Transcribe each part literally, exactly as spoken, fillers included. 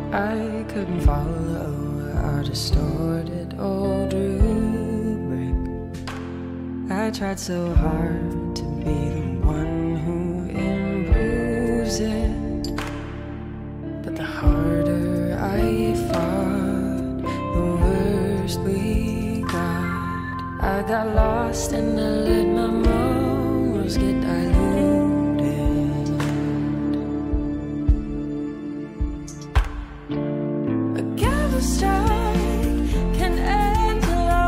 I couldn't follow our distorted old rubric. I tried so hard to be the one who improves it, but the harder I fought, the worse we got. I got lost and I let my morals get diluted. A gavel strike can end a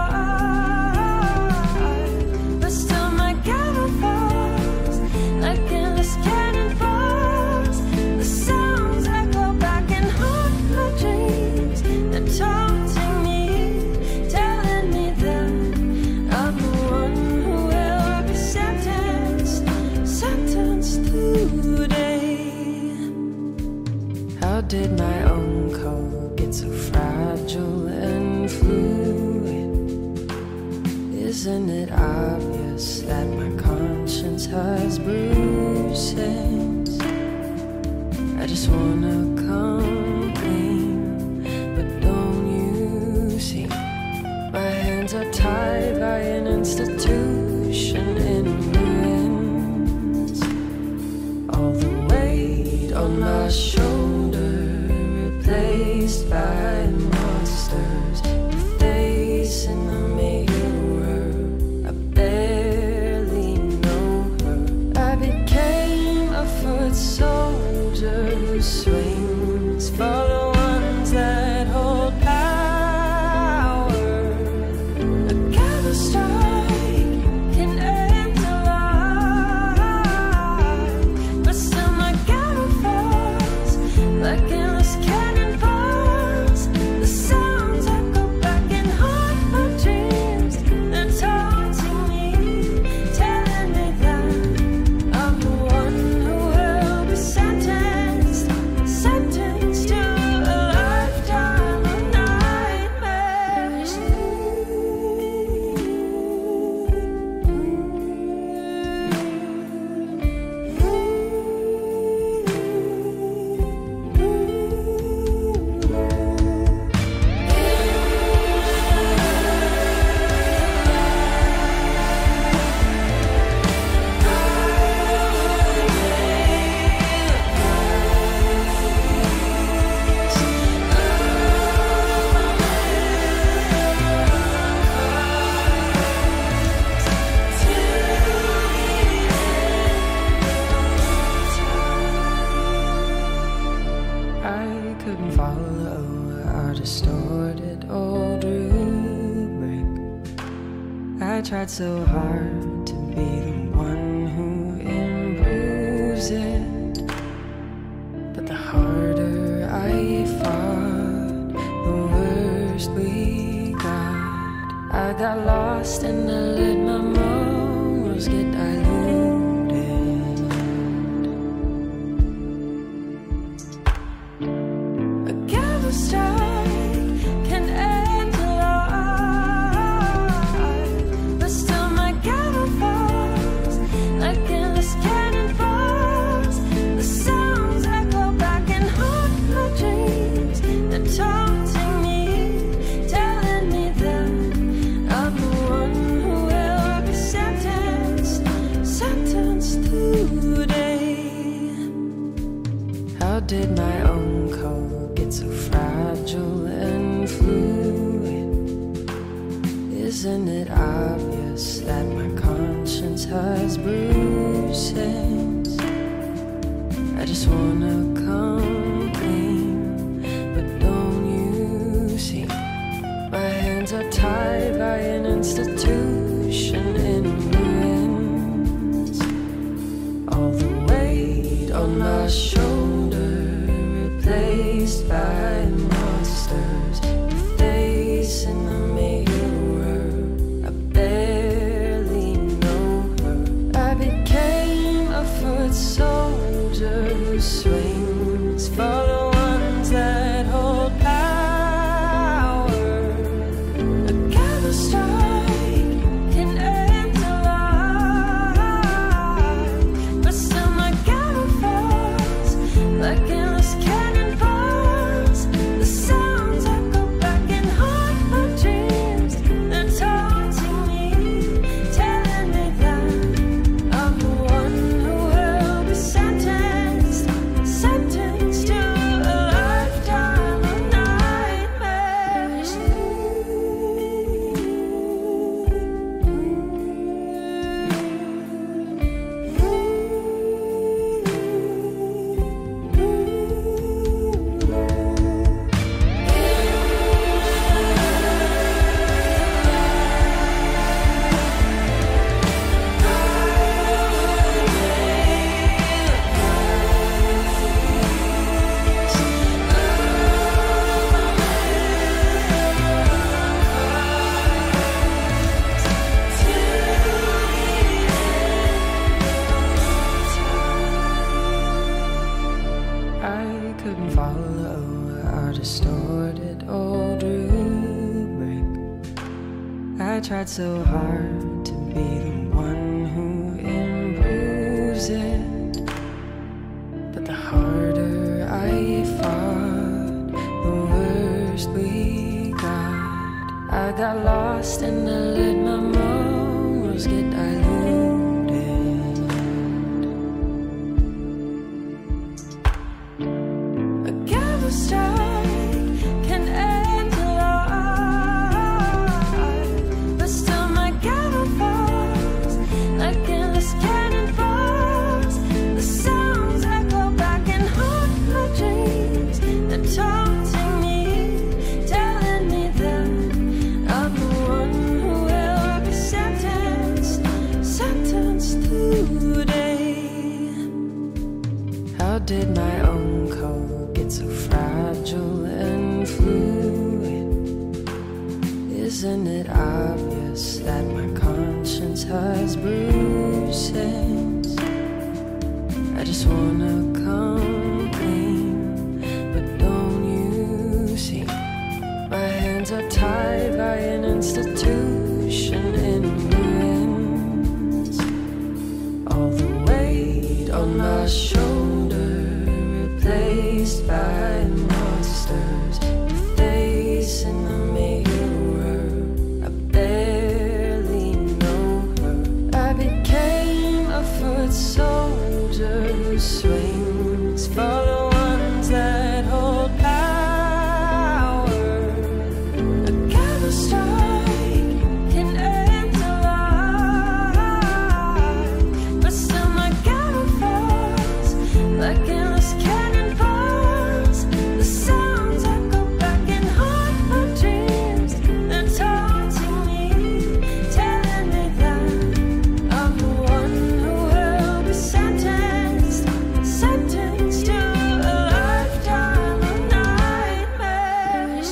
life, but still my gavel falls like endless cannonballs. The sounds echo back and haunt my dreams. They're taunting me, telling me that I'm the one who will be sentenced, sentenced today. How did my own code get so fragile and fluid? Isn't it obvious that my conscience has bruises? I just wanna come clean, but don't you see? My hands are tied by an institution in ruins. All the weight on my shoulder replaced by monsters. Your face in the mirror, I barely know her. I became a foot soldier who swings for the ones that hold power. A gavel strike can end a life, but still my gavel falls like endless cannonballs. The sounds echo back and haunt my dreams. They're taunting me, telling me that I'm the one who will be sentenced, sentenced to a lifetime of nightmares. I couldn't follow our distorted old rubric. I tried so hard to be the one who improves it, but the harder I fought, the worse we got. I got lost and I let my morals get diluted. A gavel strike can end a life, but still my gavel falls like endless cannonballs. The sounds echo back and haunt my dreams. They're taunting me, telling me that I'm the one who will be sentenced, sentenced today. How did my own code get so fragile and fluid? Isn't it obvious that my conscience has bruises? I just wanna come clean, but don't you see? My hands are tied by an institution in ruins. All the weight on my shoulder replaced by monsters. Your face in the mirror, I barely know her. I became a foot soldier who swings for the ones that hold power. A gavel strike can end a life, but still my gavel falls like endless cannonballs. couldn't follow our distorted old rubric. I tried so hard to be the one who improves it, but the harder I fought, the worse we got. I got lost and I let my morals get diluted. A gavel strike can end a life, but still my gavel falls like endless cannonballs. The sounds echo back and haunt my dreams. They're taunting me, telling me that I'm the one who will be sentenced, sentenced today. How did my own code get so fragile and fluid? Isn't it obvious that my conscience has bruises? I just wanna come clean, but don't you see? My hands are tied by an institution in ruins. All the weight on my shoulder replaced by monsters. Your face in the mirror, I barely know her. I became a foot soldier who swings for the ones that hold power. A gavel strike can end a life, but still my gavel falls like endless cannonballs. The sounds echo back and haunt my dreams. They're taunting me, telling me that I'm the one who will be sentenced, sentenced to a lifetime of nightmares.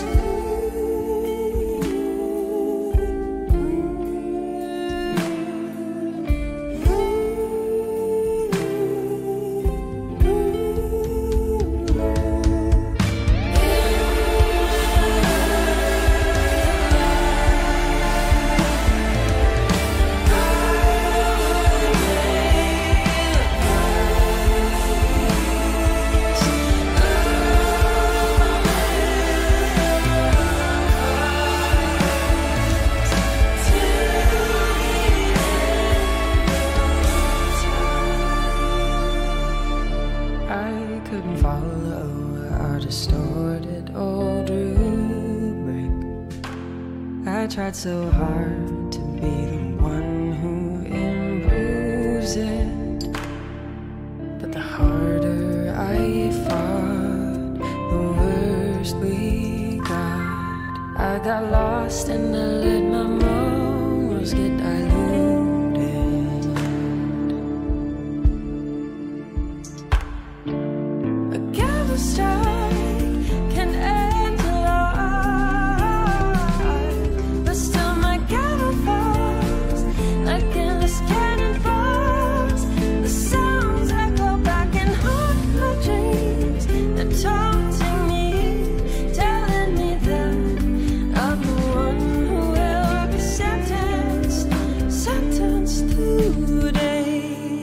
I couldn't follow our distorted old rubric. I tried so hard to be the one who improves it, but the harder I fought, the worse we got. I got lost and I let my morals get diluted. A gavel strike can end a life, but still my gavel falls like endless cannonballs. The sounds echo back and haunt my dreams. They're taunting me, telling me that I'm the one who will be sentenced, sentenced today.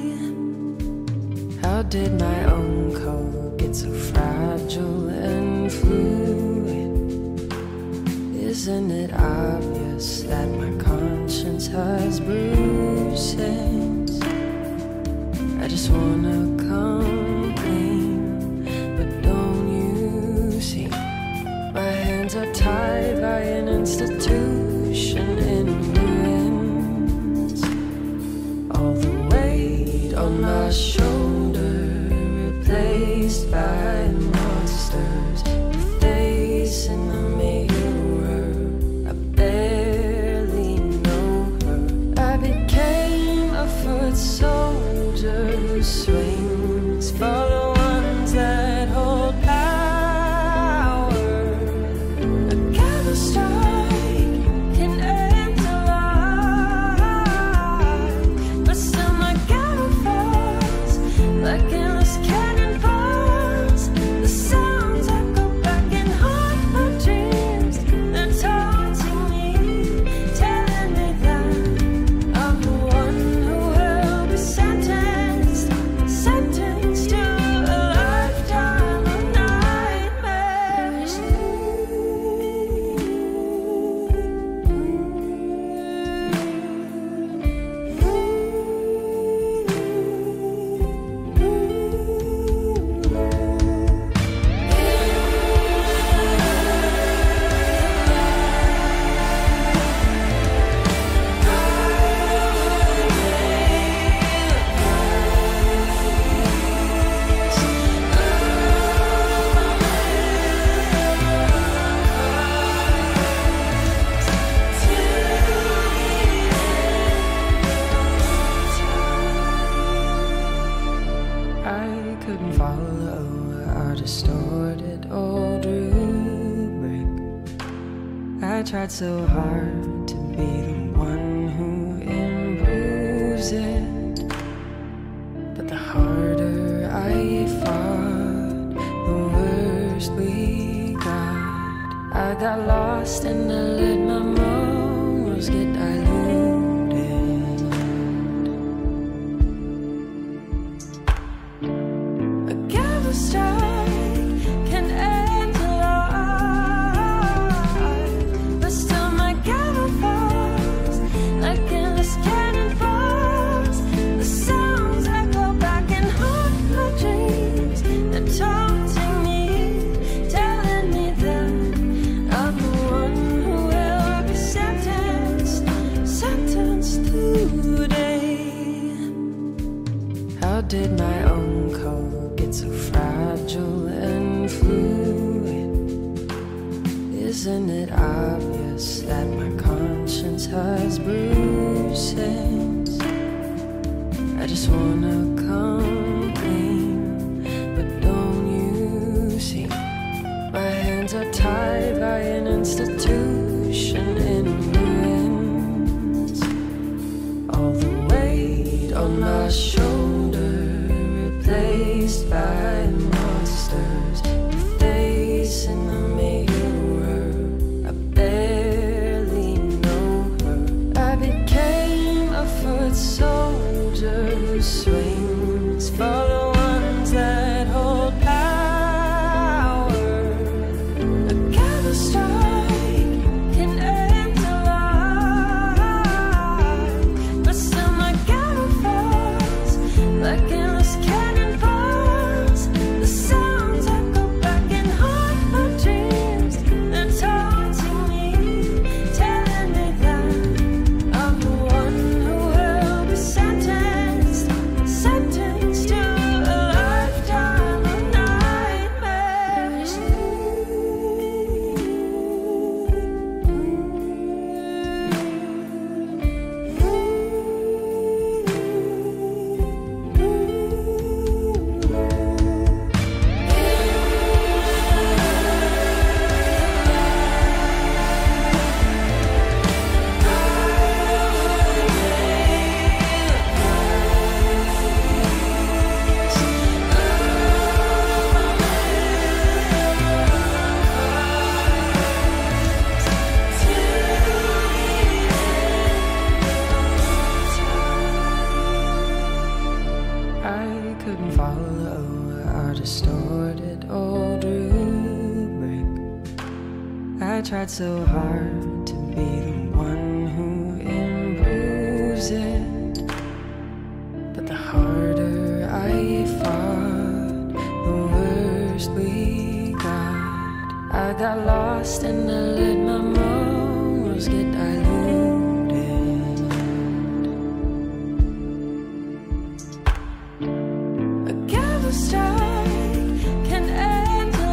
How did my own code get so fragile and fluid? Isn't it obvious that my conscience has bruises? I just wanna come clean, but don't you see? My hands are tied by an institution in ruins. All the weight on my shoulder replaced by monsters. Your face in the mirror, I barely know her. I became a foot soldier who swings for the ones that hold power. A gavel strike can end a life, but still my gavel falls distorted old rubric. I tried so hard to be the one who improves it, but the harder I fought, the worse we got. I got lost and I let my morals get diluted. A gavel strike can end a life, but still my gavel falls like endless cannonballs. The sounds echo back and haunt my dreams. They're taunting me, telling me that I'm the one who will be sentenced, sentenced today. How did my own code get so fragile and fluid? Isn't it obvious that my conscience has bruises? I just wanna come clean, but don't you see? My hands are tied by an institution in ruins. All the weight on my shoulder replaced by monsters. The face in the mirror, I barely know her. I became a foot soldier who swings for the ones that hold power. A gavel strike can end a life, but still my gavel falls like endless cannonballs. The sounds echo back and haunt my dreams. They're taunting me, telling me that I'm the one who will be sentenced, sentenced to a lifetime of nightmares. I couldn't follow our distorted old rubric. I tried so hard to be the one who improves it, but the harder I fought, the worse we got. I got lost and I let my morals get diluted. A gavel strike can end a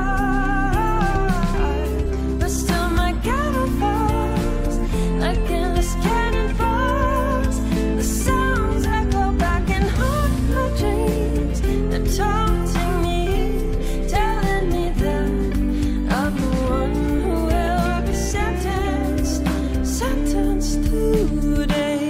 life, but still my gavel falls like endless cannonballs. The sounds echo back and haunt my dreams. They're taunting me, telling me that I'm the one who will be sentenced, sentenced today.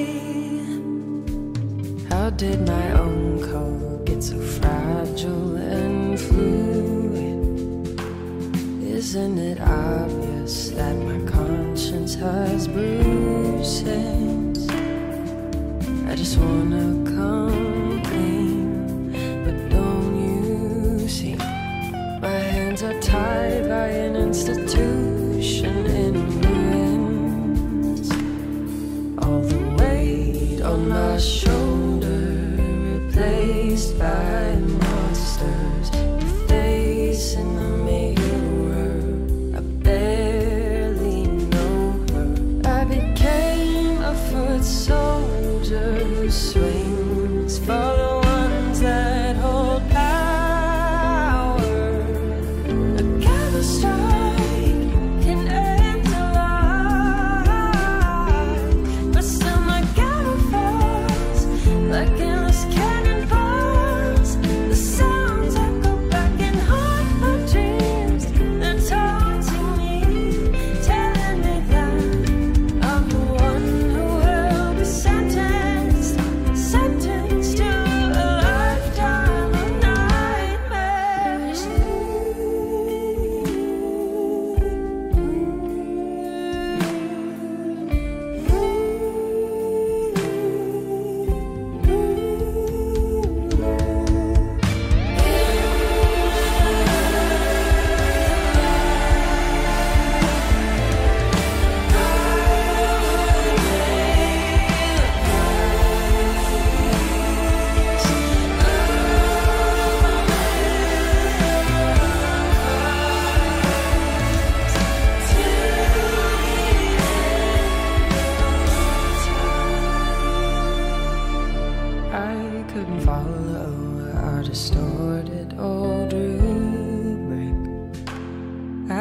How did my own code get so fragile and fluid? Isn't it obvious that my conscience has bruises? I just wanna come clean, but don't you see? My hands are tied by an institution in ruins. All the weight on my shoulder replaced by monsters. The face in the mirror, I barely know her. I became a foot soldier who swings for the ones that hold power. A gavel strike can end a life, but still my gavel falls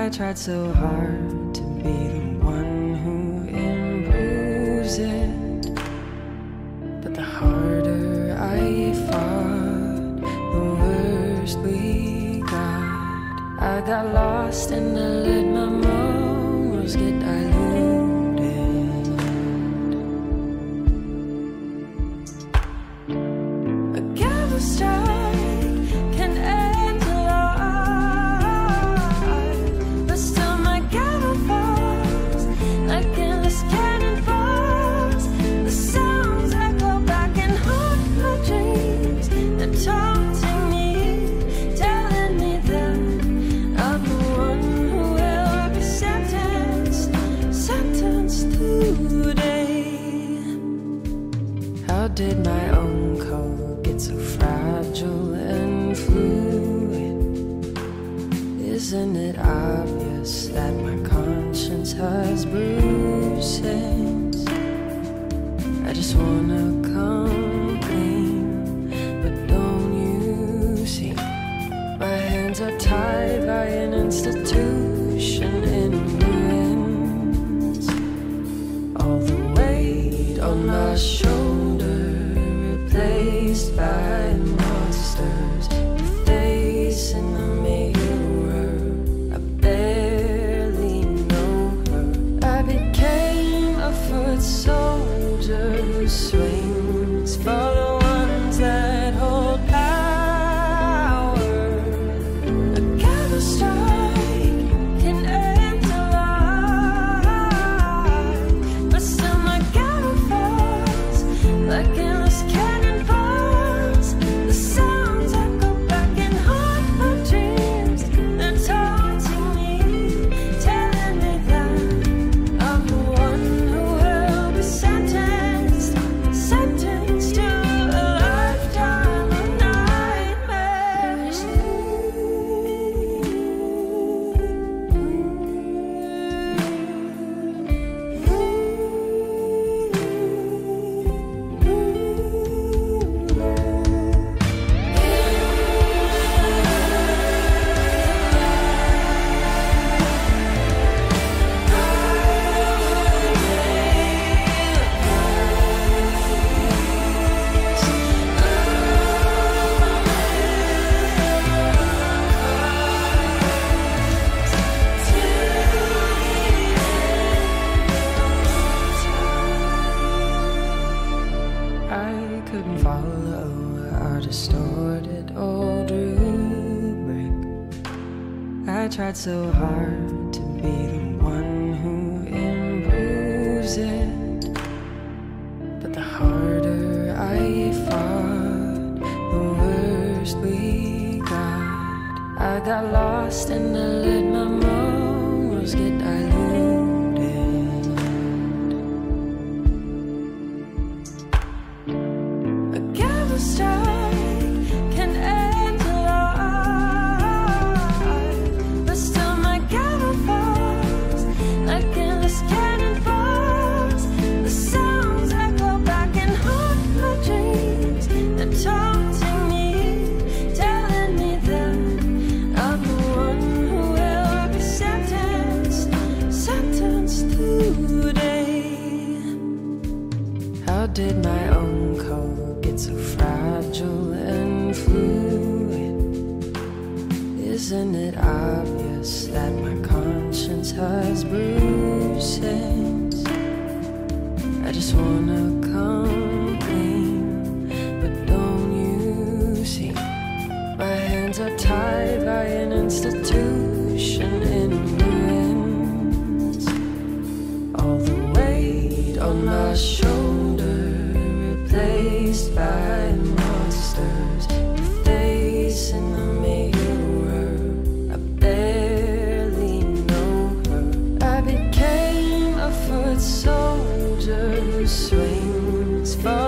I tried so hard to be the one who improves it, but the harder I fought, the worse we got. I got lost and I let my morals get diluted. A gavel strike can end a life, but still my gavel falls like endless cannonballs. The sounds echo back and haunt my dreams. They're taunting me, telling me that I'm the one who will be sentenced, sentenced today. How did my own code get so fragile and fluid? Isn't it obvious that my conscience has bruises? I just wanna come clean, but don't you see? My hands are tied by an institution in ruins. All the weight on my shoulder replaced by monsters. Your face in the mirror, I barely know her. I became a foot soldier who swings for the ones that hold power. A gavel strike can end a life, but still my gavel falls like endless cannonballs. The sounds echo back and haunt my dreams. They're taunting me, telling me that I'm the one who will be sentenced, sentenced to a lifetime of nightmares. I couldn't follow our distorted old rubric. I tried so hard to be the one who improves it, but the harder I fought, the worse we got. I got lost and I let my morals get diluted. A gavel strike can end a life, but still my gavel falls like endless cannonballs. The sounds echo back and haunt my dreams. They're taunting me, telling me that I'm the one who will be sentenced, sentenced today. How did my own code get so fragile and fluid? Isn't it obvious that my conscience has bruises? I just wanna come clean, but don't you see? My hands are tied by an institution in ruins. All the weight on my shoulder replaced by monsters. Your face in the mirror, I barely know her. I became a foot soldier who swings for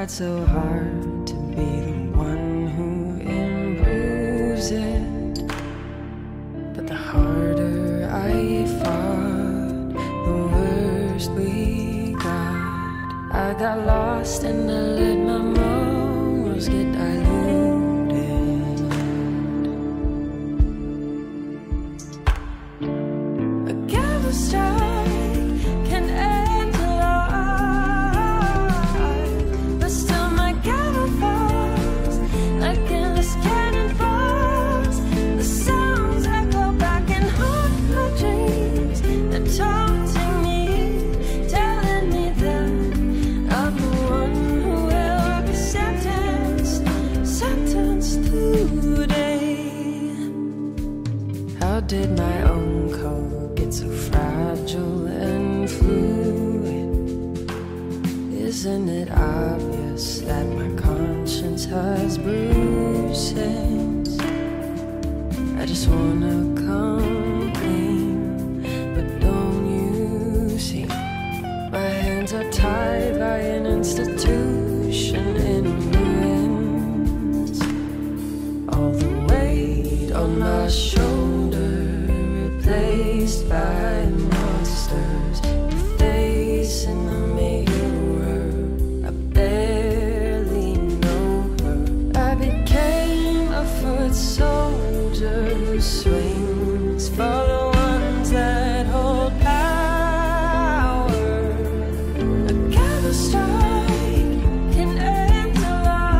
tried so hard to be the one who improves it, but the harder I fought, the worse we got. I got lost and I let my morals get diluted. A gavel strike can end a life, but still my gavel falls like endless cannonballs. The sounds echo back and haunt my dreams. They're taunting me, telling me that I'm the one who will be sentenced, sentenced today. How did my own code get so fragile and fluid? Isn't it obvious that my conscience has bruises? I just wanna come clean, but don't you see? My hands are tied by an institution in ruins. All the weight on my shoulder replaced by monsters. Your face in the mirror, I barely know her. I became a foot soldier who swings for the ones that hold power. A gavel strike can end a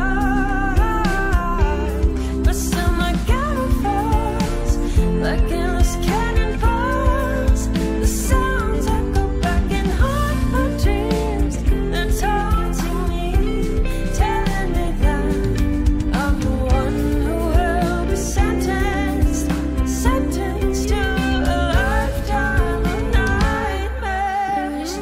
life, but still my gavel falls like endless cannonballs. The sounds echo back and haunt my dreams. They're taunting me, telling me that I'm the one who will be sentenced, sentenced to a lifetime of nightmares.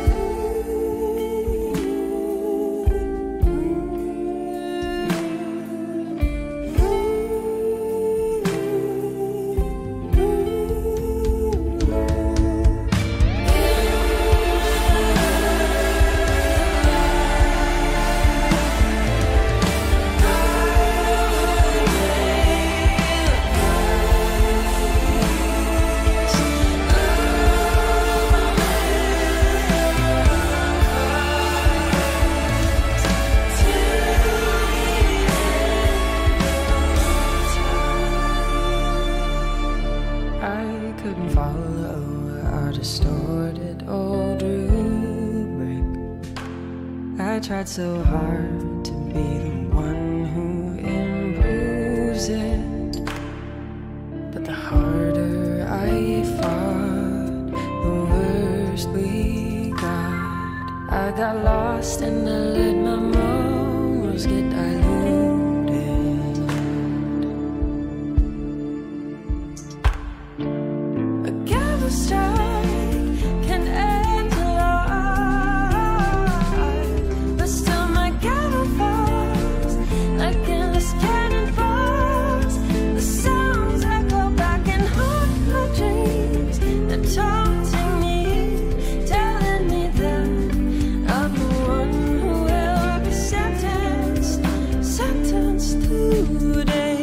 I couldn't follow our distorted old rubric. I tried so hard to be the one who improves it, but the harder I fought, the worse we got. I got lost and I let my morals get diluted. A gavel strike can end a life, but still my gavel falls like endless cannonballs. The sounds echo back and haunt my dreams. They're taunting me, telling me that I'm the one who will be sentenced, sentenced today.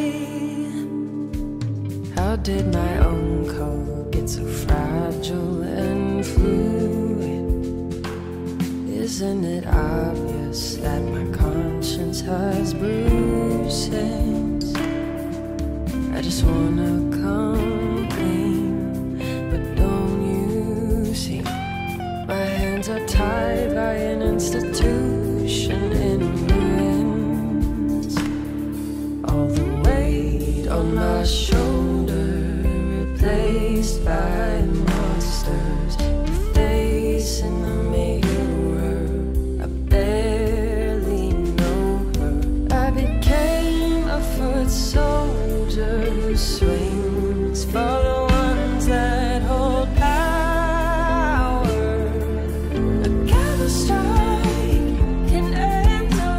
How did my own code get so fragile and fluid? Isn't it obvious that my conscience has bruises? I just wanna come clean, but don't you see? My hands are tied by an institution in ruins. All the weight on my shoulder replaced by monsters. Your face in the mirror, I barely know her. I became a foot soldier who swings for the ones that hold power. A gavel strike can end a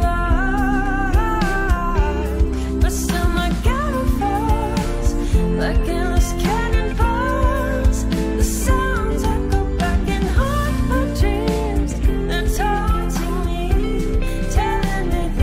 life, but still my gavel falls like endless cannonballs. The sounds echo back and haunt my dreams. They're taunting me, telling me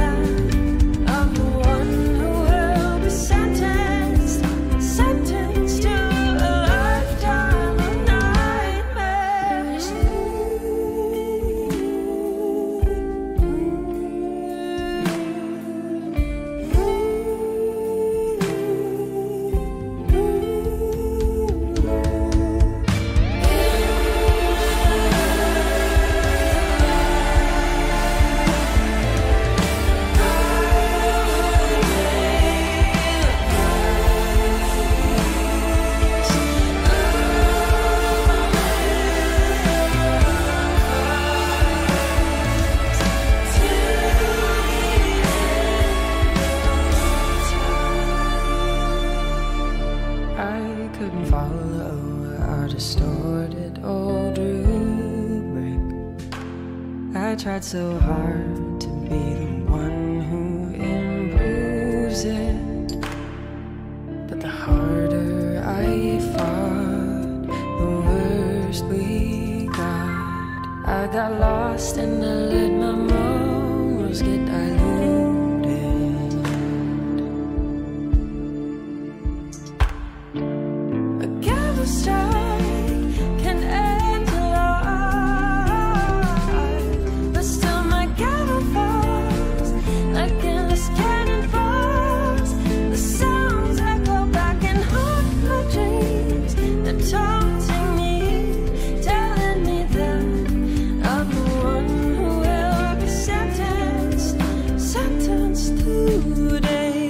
tried so hard to be the one who improves it, but the harder I fought, the worse we got. I got lost and I let my morals get diluted. A gavel strike can end a life, but still my gavel falls like endless cannonballs. The sounds echo back and haunt my dreams. They're taunting me, telling me that I'm the one who will be sentenced, sentenced today.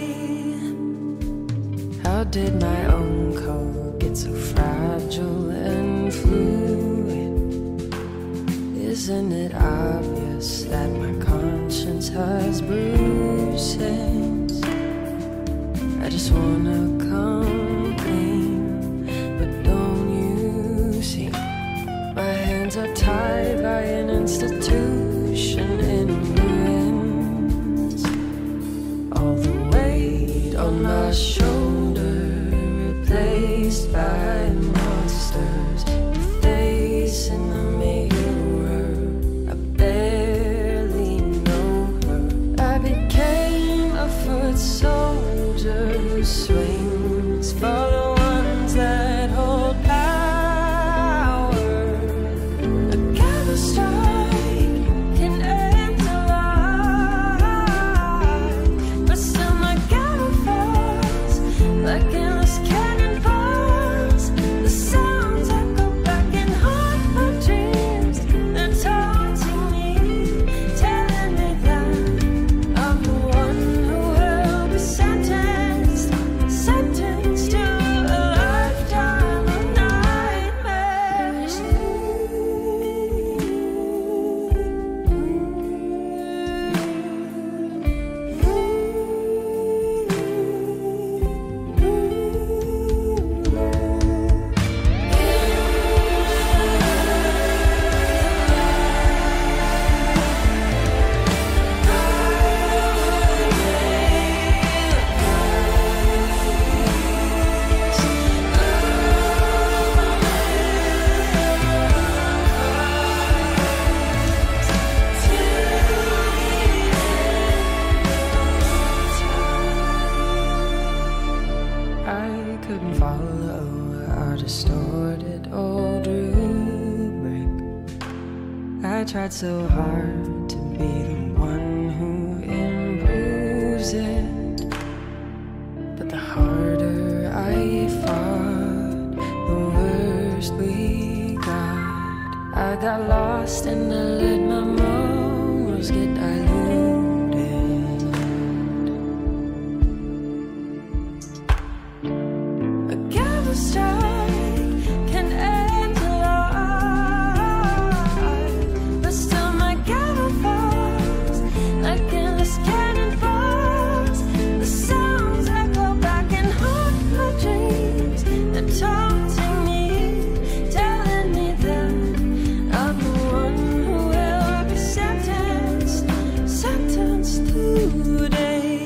How did my own code get so fragile and fluid? Isn't it obvious that my conscience has bruises? I just wanna come clean, but don't you see? My hands are tied by an institution in ruins. All the weight on my shoulder replaced by monsters. Your face in the mirror, I barely know her. I became a foot soldier who swings for the ones that hold power. A gavel strike can end a life, but still my gavel falls like endless cannonballs. The sounds echo back and haunt my dreams. They're taunting me, telling me that I'm the one who will be sentenced, sentenced to a lifetime of nightmares. I couldn't follow our distorted old rubric. I tried so hard to be the one who improves it, but the harder I fought, the worse we got. I got lost and I let my morals get diluted. A gavel strike can end a life, but still my gavel falls like endless cannonballs. The sounds echo back and haunt my dreams. They're taunting me, telling me that I'm the one who will be sentenced, sentenced today.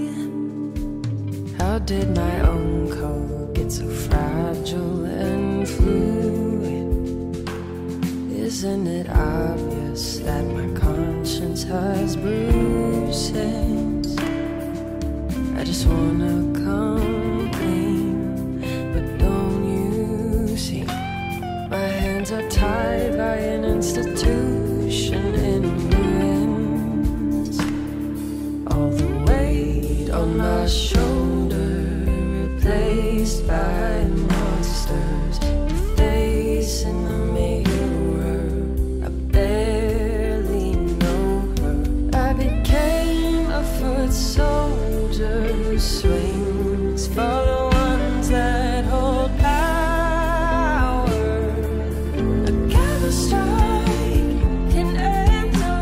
How did my own code get so fragile and fluid? Isn't it obvious that my conscience has bruises? I just wanna come clean, but don't you see? My hands are tied by an institution in ruins. All the weight on my shoulder replaced by monsters. Your face in the mirror, I barely know her. I became a foot soldier who swings for the ones that hold power. A gavel strike can end a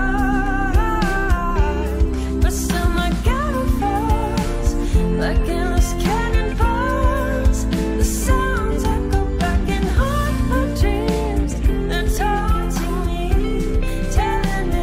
life, but still my gavel falls like endless cannonballs. The sounds echo back and haunt my dreams. They're taunting me, telling me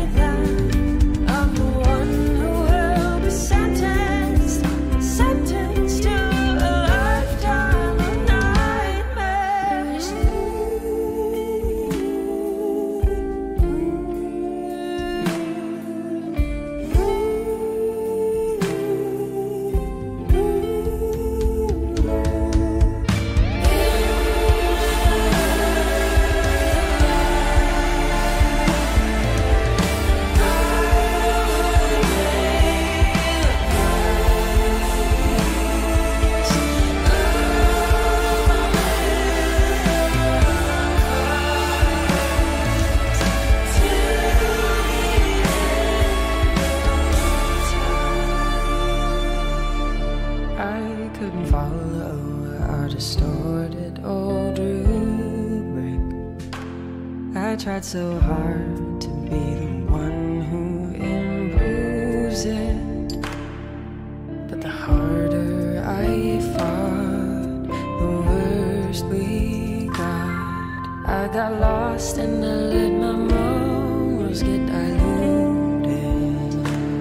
couldn't follow our distorted old rubric. I tried so hard to be the one who improves it, but the harder I fought, the worse we got. I got lost and I let my morals get diluted.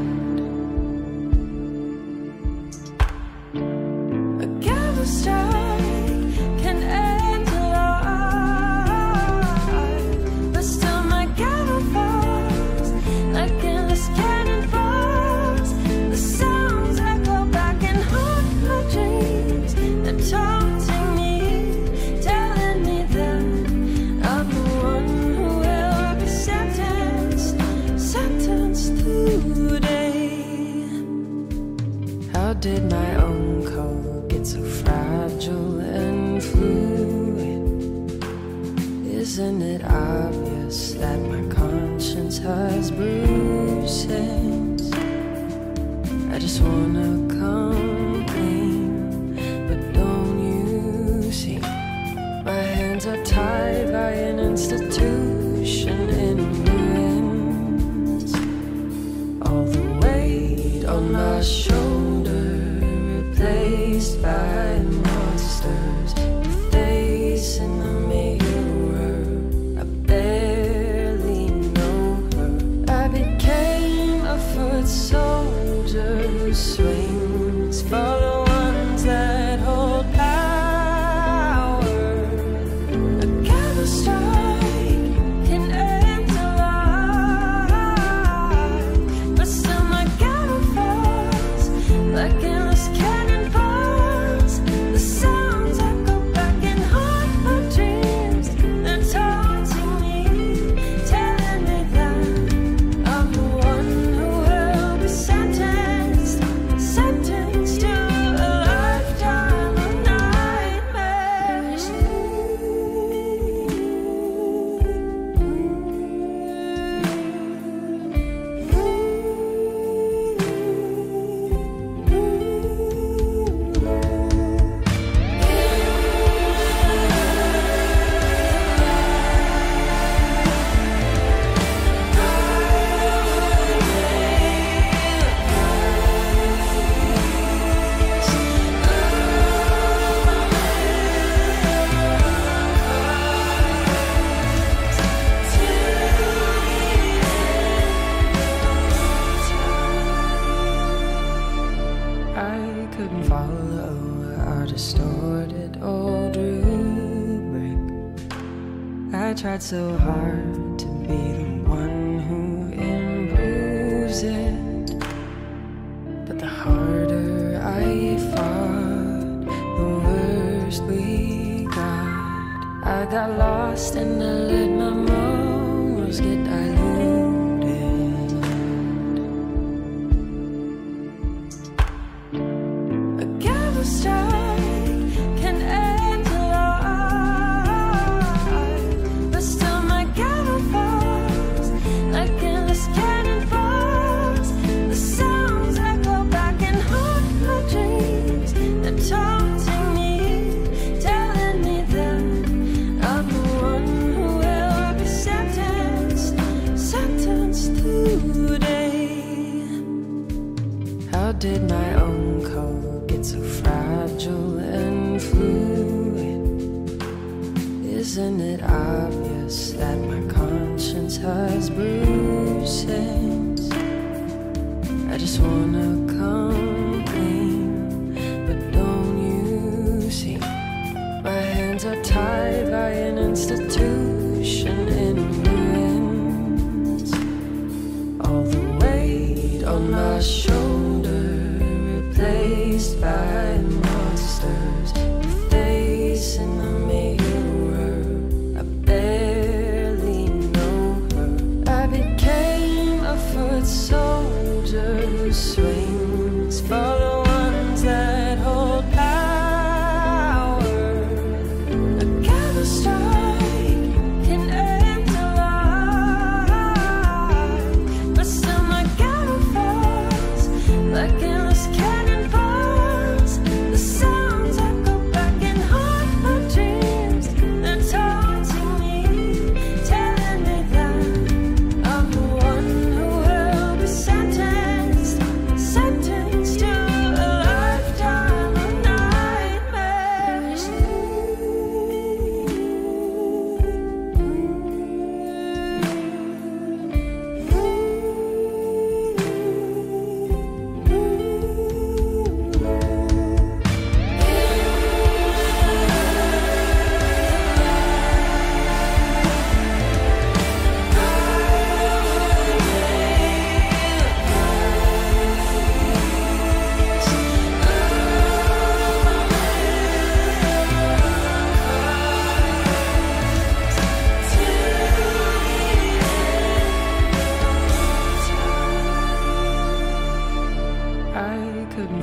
A gavel strike can end a life, but still my gavel falls like endless cannonballs. The sounds echo back and haunt my dreams. They're taunting me, telling me that I'm the one who will be sentenced, sentenced today. How did my own code get so fragile and fluid? Isn't it obvious that my conscience has bruises? I just wanna come clean, but don't you see? My hands are tied by an institution in ruins. All the weight on my shoulder replaced by monsters. The face in the mirror, I barely know her. I became a foot soldier who swings for the ones that hold power. A gavel strike can end a life, but still my gavel falls like endless cannonballs. The sounds echo back and haunt my dreams. They're taunting me, telling me that I'm the one who will be sentenced, sentenced to a lifetime of nightmares. I couldn't follow our distorted old rubric. I tried so hard to be the one who improves it, but the harder I fought, the worse we got. I got lost and I let my morals get diluted. A gavel strike can end a life, but still my gavel falls like endless cannonballs. The sounds echo back and haunt my dreams. They're taunting me, telling me that I'm the one who will be sentenced, sentenced today. How did my own code get so fragile and fluid? Isn't it obvious that my conscience has bruises? I just wanna come clean, but don't you see? My hands are tied by an institution in ruins. All the weight on my shoulder replaced by monsters. The face in the mirror, I barely know her. I became a foot soldier who swings for the ones that hold power. A gavel strike can end a life, but still my gavel falls like endless cannonballs. The sound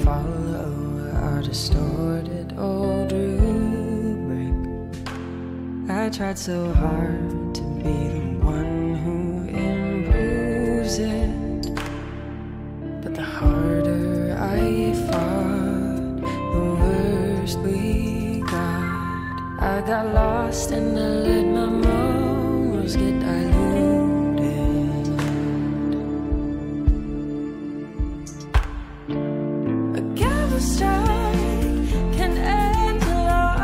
follow our distorted old rubric. I tried so hard to be the one who improves it, but the harder I fought, the worse we got. I got lost and I let my morals get diluted. A gavel strike can end a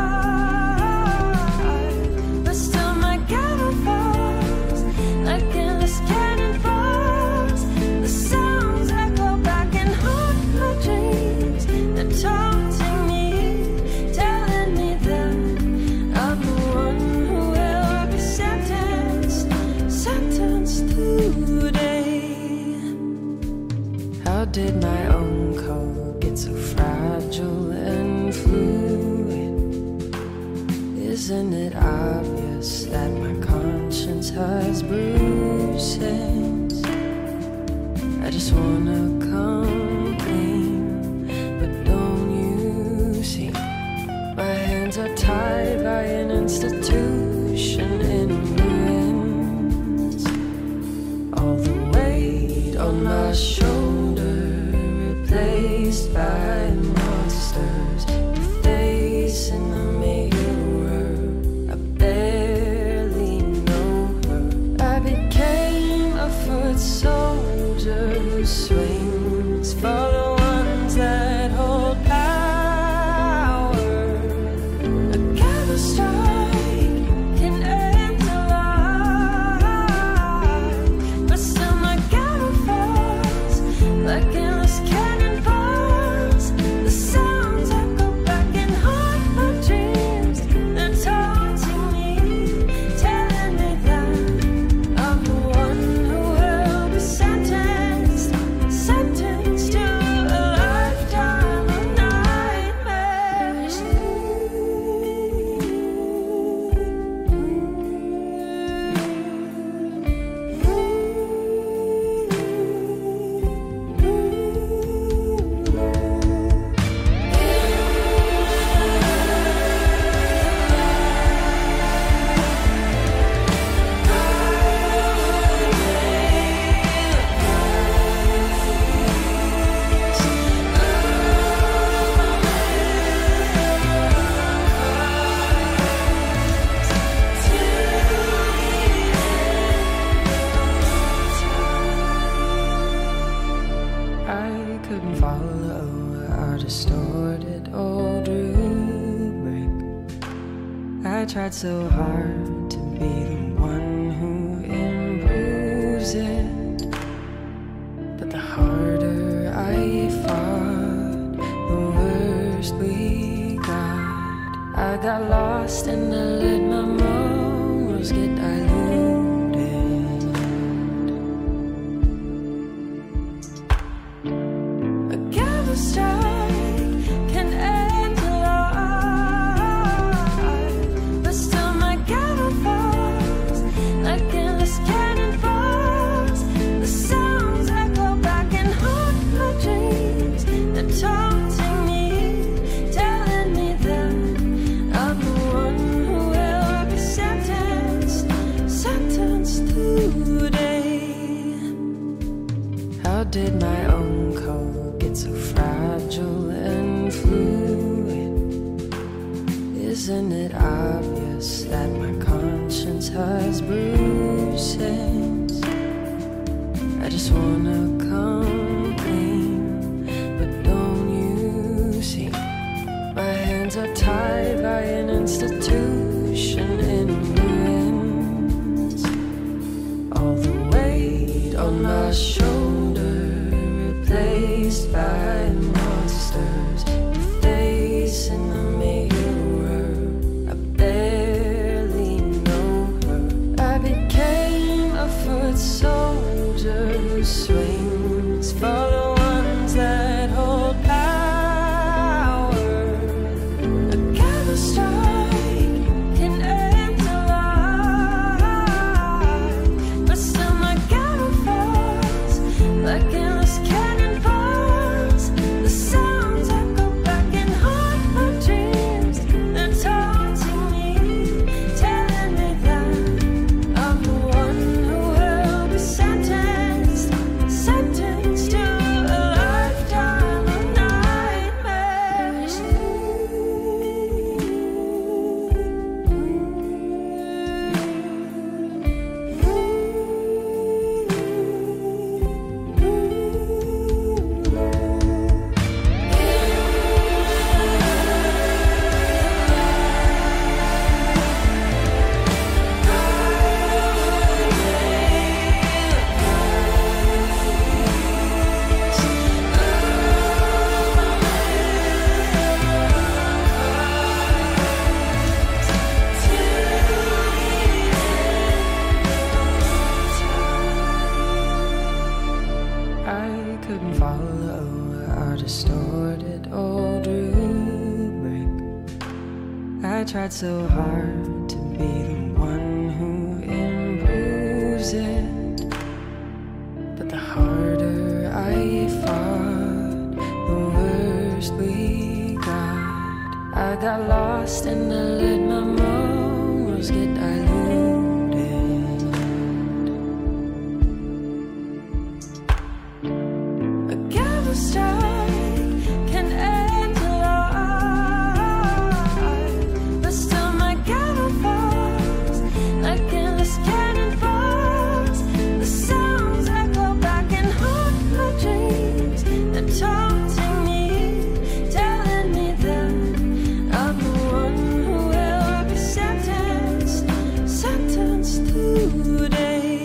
life, but still my gavel falls like endless cannonballs. The sounds echo back and haunt my dreams. They're taunting me, telling me that I'm the one who will be sentenced, sentenced today. How did my own code get so fragile and fluid? Isn't it obvious that my conscience has bruises? I just wanna come clean, but don't you see? My hands are tied by an institution in ruins. All the weight on my shoulder replaced by monsters. Your face in the mirror, I barely know her. I became a foot soldier who swings for the ones that hold power. A gavel strike can end a life, but still my gavel falls like endless cannonballs. The sounds echo back and haunt my dreams. They're taunting me, telling me that I'm the one who will be sentenced, sentenced to a lifetime of nightmares. I couldn't follow our distorted old rubric. I tried so hard to be the one who improves it, but the harder I fought, the worse we got. I got lost and I let my morals get diluted. A gavel strike can end a life, but still my gavel falls like endless cannonballs. The sounds echo back and haunt my dreams. They're taunting me, telling me that I'm the one who will be sentenced, sentenced today. How did my own code get so fragile and fluid? Isn't it obvious that my conscience has bruises? I just wanna come clean, but don't you see? My hands are tied by an institution in ruins. All the weight on my shoulder replaced by monsters. Your face in the mirror, I barely know her. I became a foot soldier who swings for the ones that hold power. A gavel strike started old rubric. I tried so hard to be the one who improves it, but the harder I fought, the worse we got. I got lost and I let my morals get diluted. A gavel strike can end a life, but still my gavel falls like endless cannonballs. The sounds echo back and haunt my dreams. They're taunting me, telling me that I'm the one who will be sentenced, sentenced today.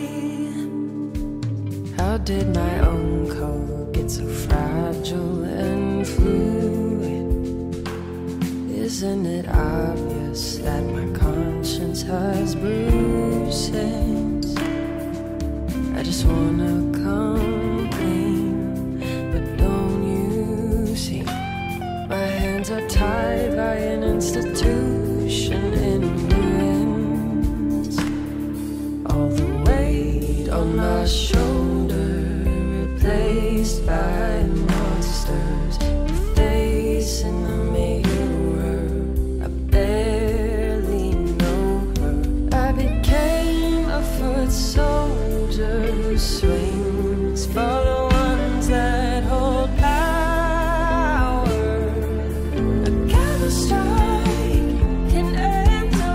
How did my own code get so fragile and fluid? Isn't it obvious that my conscience has bruises? I just wanna come clean, but don't you see? My hands are tied by an institution in ruins. All the weight on my shoulder replaced by monsters. Your face in the mirror, I barely know her. I became a foot soldier who swings for the ones that hold power. A gavel strike can end a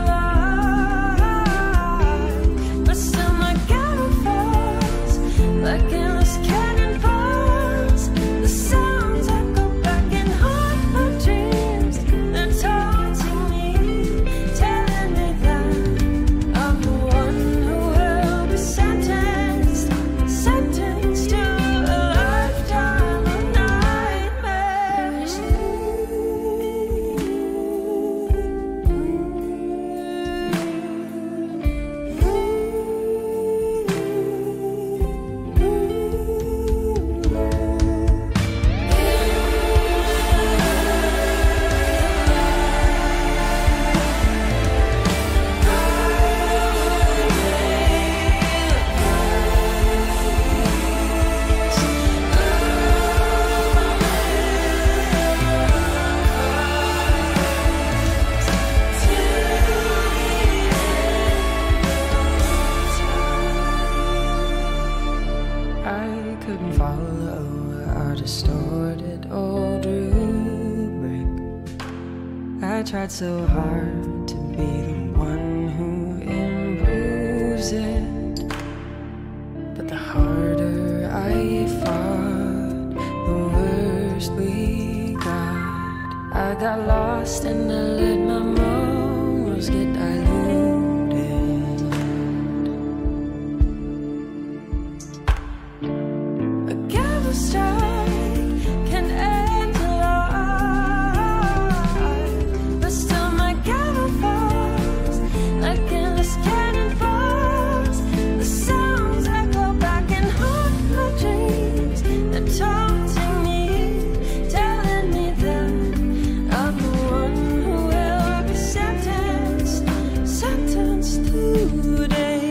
life, but still my gavel falls like endless cannonballs. The sounds echo back and haunt my dreams. They're taunting me, telling me that I'm the one who will be sentenced, sentenced to a lifetime of nightmares. I couldn't follow our distorted old rubric. I tried so hard to be the one who improves it, but the harder I fought, the worse we got. I got lost and I let my morals get diluted. A gavel strike can end a life, but still my gavel falls like endless cannonballs. The sounds echo back and haunt my dreams. They're taunting me, telling me that I'm the one who will be sentenced, sentenced today.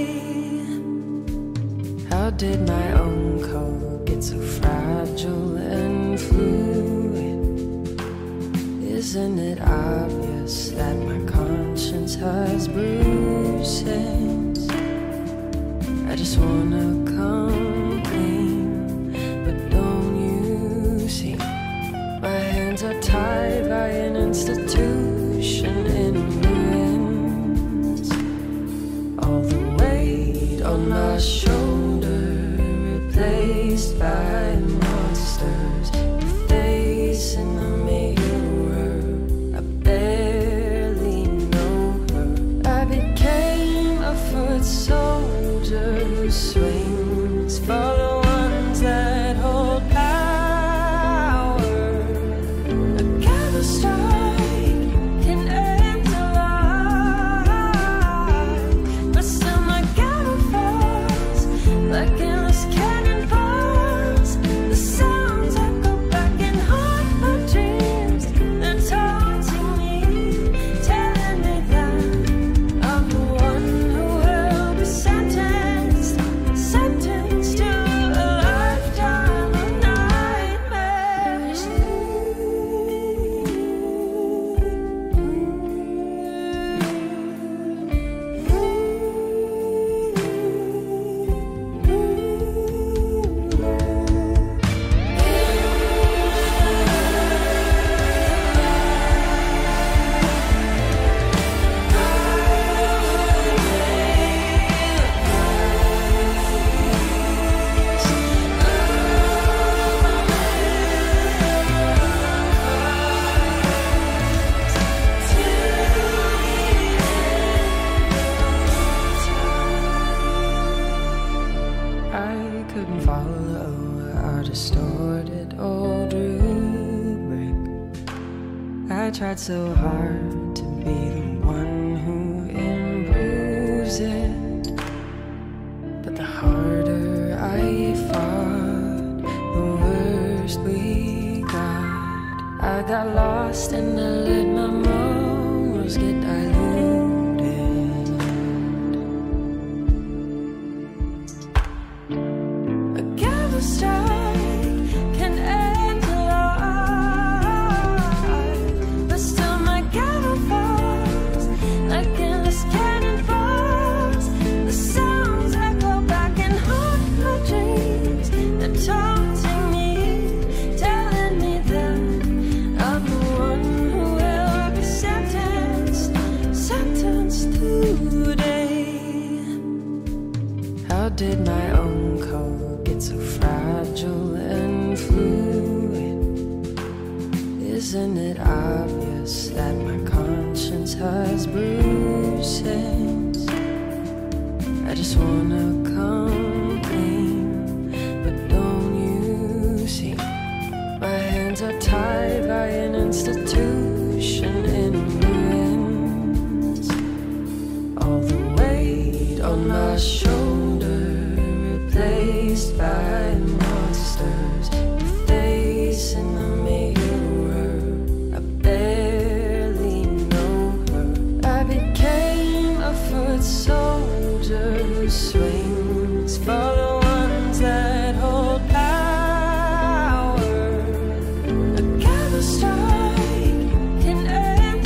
How did my own code get so fragile and fluid? Isn't it obvious that my conscience has bruises? I just wanna come clean, but don't you see? My hands are tied by an institution in ruins. All the weight on my shoulder replaced by monsters. Your face in the mirror, I barely know her. I became a foot soldier who swings for the ones that hold power. A gavel strike I tried so hard to be the one who improves it, but the harder I fought, the worse we got. I got lost and I let my morals get diluted. A gavel strike can end a life, but still my gavel falls like endless cannonballs. The sounds echo back and haunt my dreams. They're taunting me, telling me that I'm the one who will be sentenced, sentenced today. How did my own code get so fragile and fluid? Isn't it obvious that my conscience has bruises? I just wanna come clean, but don't you see? My hands are tied by an institution in ruins. All the weight on my shoulder replaced by monsters. Your face in the mirror, I barely know her. I became a foot soldier who swings for the ones that hold power. A gavel strike can end a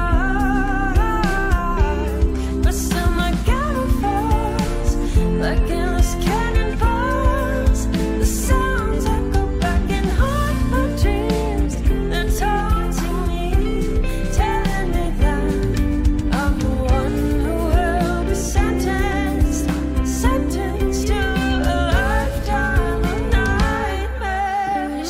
life, but still my gavel falls like endless cannonballs. The sounds echo back and haunt my dreams. They're taunting me, telling me that I'm the one who will be sentenced, sentenced to a lifetime of nightmares.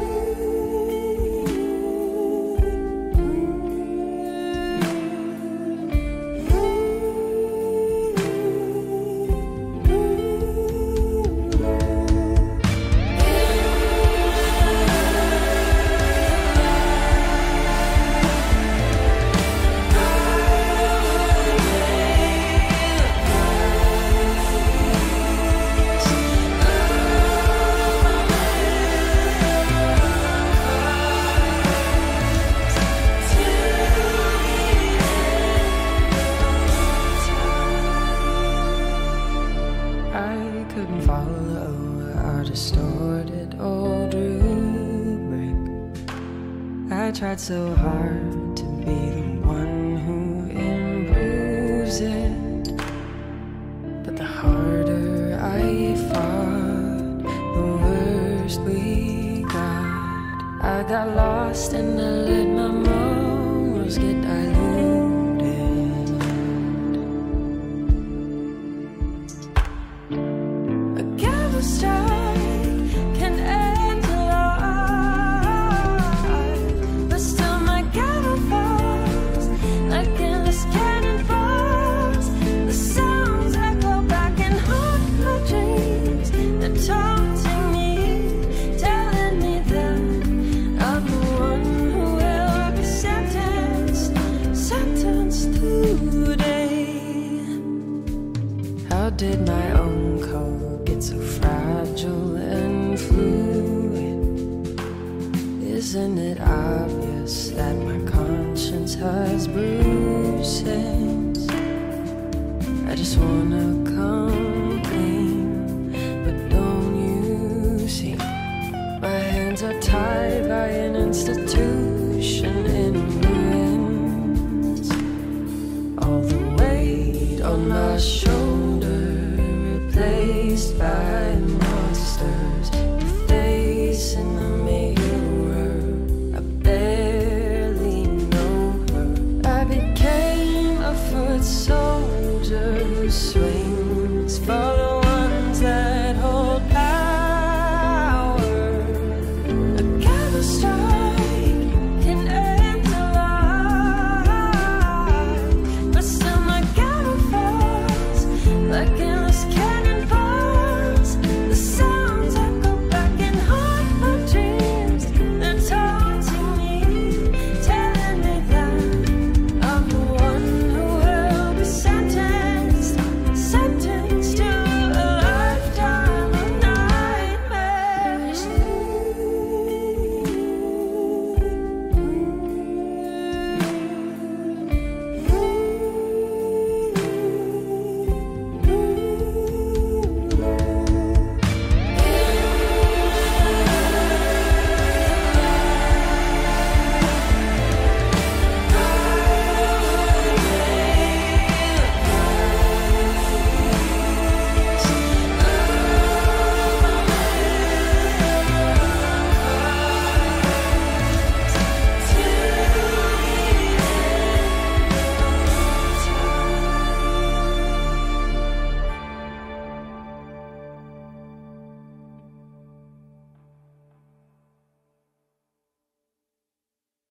I couldn't follow our distorted old rubric. I tried so hard to be the one who improves it, but the harder I fought, the worse we got. I got lost and I let my morals get diluted. A gavel strike can end a life, but still my gavel falls like endless cannonballs. The sounds echo back and haunt my dreams. They're taunting me, telling me that I'm the one who will be sentenced, sentenced today. How did my own code get so fragile and fluid? Isn't it obvious that my conscience has bruises? I just wanna come clean, but don't you see? My hands are tied by an institution in ruins. All the weight on my shoulders